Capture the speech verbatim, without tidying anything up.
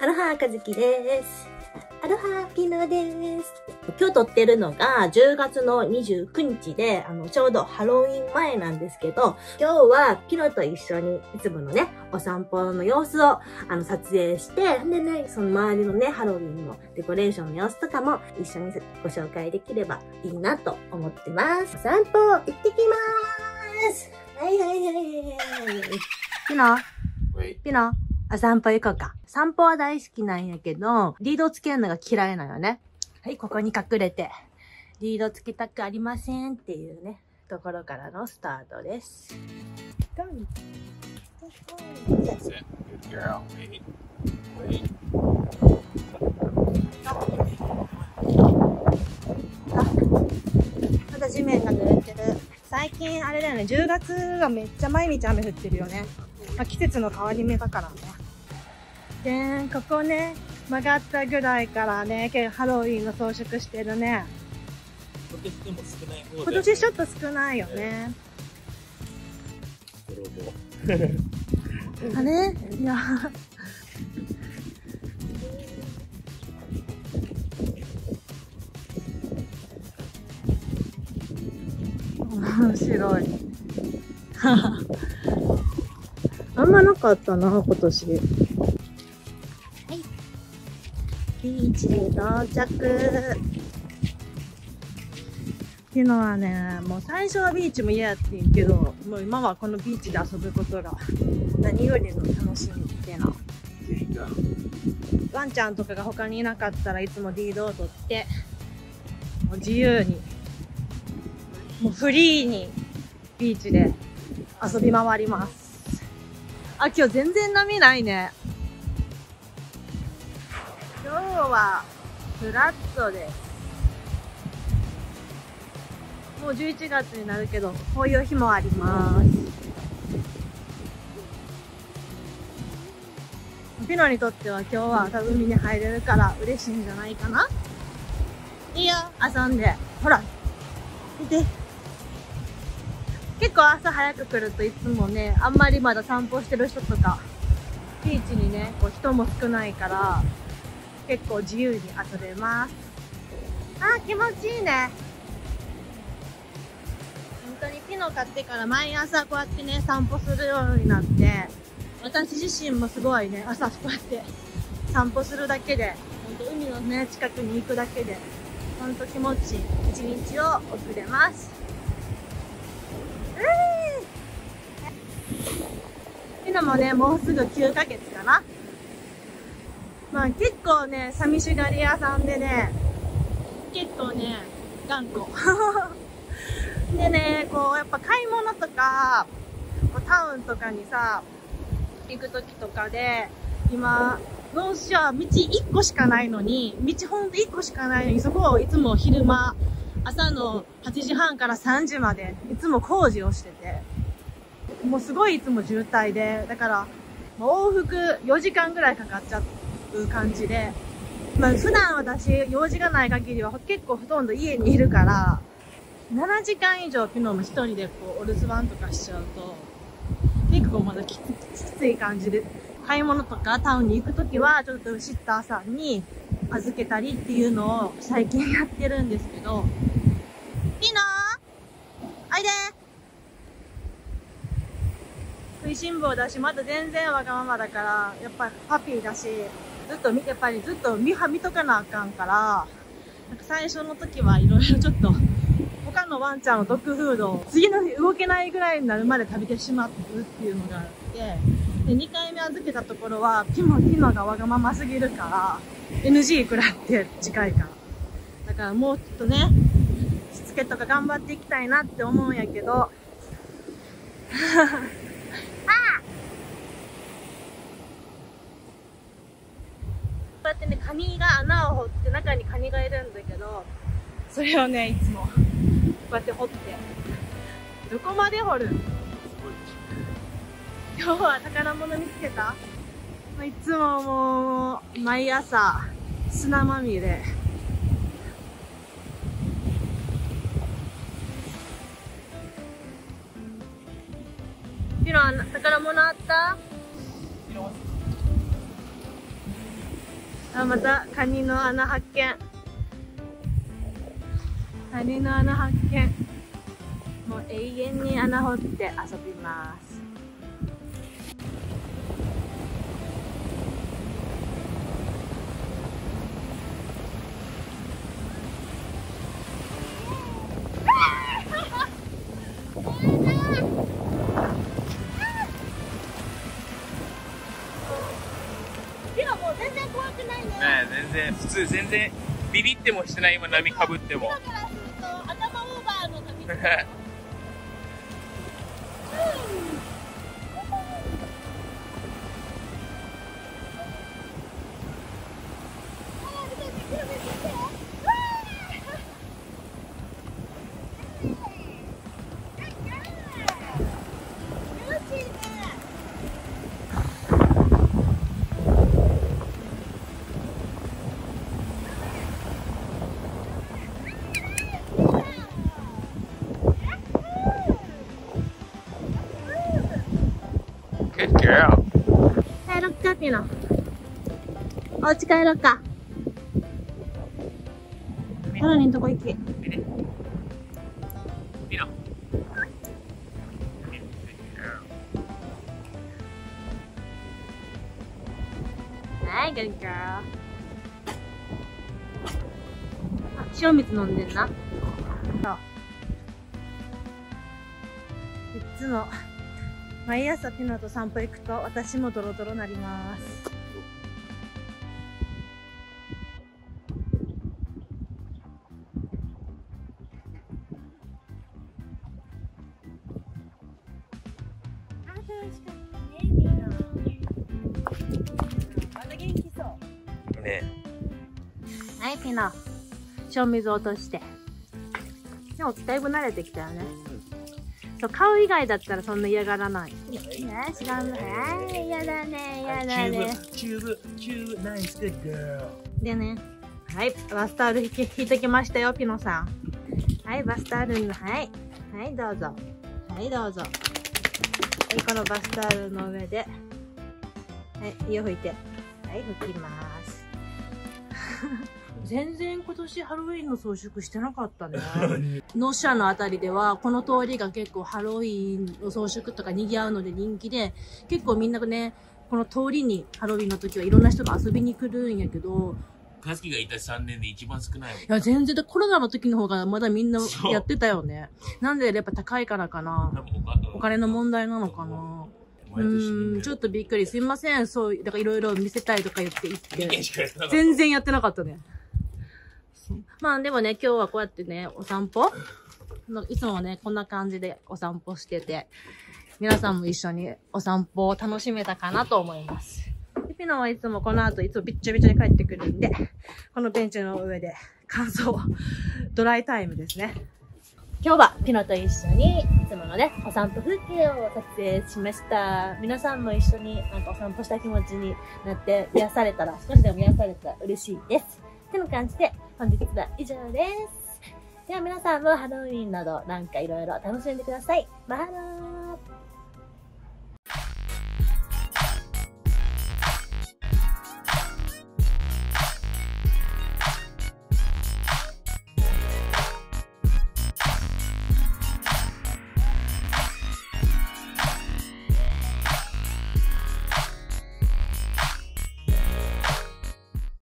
アロハ、かずきです。アロハ、ピノです。今日撮ってるのがじゅうがつのにじゅうくにちで、あの、ちょうどハロウィン前なんですけど、今日はピノと一緒にいつものね、お散歩の様子を、あの、撮影して、でね、その周りのね、ハロウィンのデコレーションの様子とかも一緒にご紹介できればいいなと思ってます。お散歩、行ってきまーす。はいはいはいはい。ピノピノお散歩行こうか。散歩は大好きなんやけど、リードをつけるのが嫌いなのね。はい、ここに隠れて、リードつけたくありませんっていうね、ところからのスタートです。まだ地面が濡れてる。最近あれだよね、じゅうがつがめっちゃ毎日雨降ってるよね。まあ、季節の変わり目だからね。で、ここね、曲がったぐらいからね、結構ハロウィンの装飾してるね。 今年でも少ない方で。 今年ちょっと少ないよね。あれいや。面白い。あんまなかったな、今年。はい。ビーチに到着。っていうのはね、もう最初はビーチも嫌やってんけど、もう今はこのビーチで遊ぶことが何よりの楽しみっていうの。ワンちゃんとかが他にいなかったらいつもリードを取って、もう自由に、もうフリーにビーチで遊び回ります。あ、今日全然波ないね。今日はフラットです。もうじゅういちがつになるけど、こういう日もあります。ピノにとっては今日は海に入れるから嬉しいんじゃないかな。いいよ、遊んで。ほら、見て。結構朝早く来るといつもね、あんまりまだ散歩してる人とか、ビーチにね、こう人も少ないから、結構自由に遊べます。あー、気持ちいいね。本当にピノ買ってから毎朝こうやってね、散歩するようになって、私自身もすごいね、朝こうやって散歩するだけで、本当海のね、近くに行くだけで、本当気持ちいい一日を送れます。ピノもね、もうすぐきゅうかげつかな。まあ結構ね、寂しがり屋さんでね、結構ね、頑固。でね、こうやっぱ買い物とか、こうタウンとかにさ、行く時とかで、今、どうしよう、道いっこしかないのに、道ほんといっこしかないのに、そこをいつも昼間、朝のはちじはんからさんじまで、いつも工事をしてて、もうすごいいつも渋滞で、だから、もう往復よじかんぐらいかかっちゃう感じで、まあ普段私、用事がない限りは結構ほとんど家にいるから、ななじかん以上ピノも一人でこうお留守番とかしちゃうと、結構まだきつ、きつい感じで、買い物とかタウンに行くときは、ちょっとシッターさんに預けたりっていうのを最近やってるんですけど、ピノーおいで食いしん坊だし、まだ全然わがままだから、やっぱりハッピーだし、ずっと見て、やっぱりずっと見は見とかなあかんから、なんか最初の時はいろいろちょっと、他のワンちゃんのドッグフードを次の日動けないぐらいになるまで食べてしまうっていうのがあって、で、にかいめ預けたところは、ピノ、ピノがわがまますぎるから、エヌジー 食らって近いから。だからもうちょっとね、しつけとか頑張っていきたいなって思うんやけど、こうやってね、カニが穴を掘って中にカニがいるんだけど、それをね、いつもこうやって掘って、どこまで掘る？今日は宝物見つけた？いつももう毎朝砂まみれ。ピロン、宝物あった？ あ、またカニの穴発見。カニの穴発見。もう永遠に穴掘って遊びます。今もう全然怖くないね。 ねえ、全然普通、全然ビビってもしてない。今波かぶっても。 今からすると頭オーバーの旅ですよ。 Good girl. 帰ろっかピノ。お家帰ろっか。ハロニンとこ行き。 ピノ。 はい、good girl。あ、塩水飲んでんな。そう。いつも毎朝ピノと散歩行くと私もドロドロなります。あ、楽しかったね、ピノ。まだ元気そう。 ねはい、ピノ。塩水落として。でもだいぶ慣れてきたよね。そう、顔以外だったらそんな嫌がらない。ね、違うの。はい、嫌だね、嫌だね。 チューブ、チューブ、ナイス、グッドガール。 でね。はい、バスタオル引き、引いてきましたよ、ピノさん。はい、バスタオルの、はい。はい、どうぞ。はい、どうぞ。はい、このバスタオルの上で。はい、湯拭いて。はい、拭きます。全然今年ハロウィンの装飾してなかったね。ノシャのあたりでは、この通りが結構ハロウィンの装飾とか賑わうので人気で、結構みんなね、この通りにハロウィンの時はいろんな人が遊びに来るんやけど、 カズキがいたさんねんで一番少ないもん。 いや、全然、コロナの時の方がまだみんなやってたよね。なんでやっぱ高いからかな。お金の問題なのかな。うーん、ちょっとびっくり。すいません。そう、だからいろいろ見せたいとか言って言って。全然やってなかったね。まあでもね、今日はこうやってね、お散歩いつもはね、こんな感じでお散歩してて、皆さんも一緒にお散歩を楽しめたかなと思います。でピノはいつもこの後いつもびっちょびちょに帰ってくるんで、このベンチの上で乾燥、ドライタイムですね。今日はピノと一緒にいつものね、お散歩風景を撮影しました。皆さんも一緒になんかお散歩した気持ちになって癒されたら、少しでも癒されたら嬉しいです。ってな感じで本日は以上です。では皆さんもハロウィンなどなんかいろいろ楽しんでください。マハロー。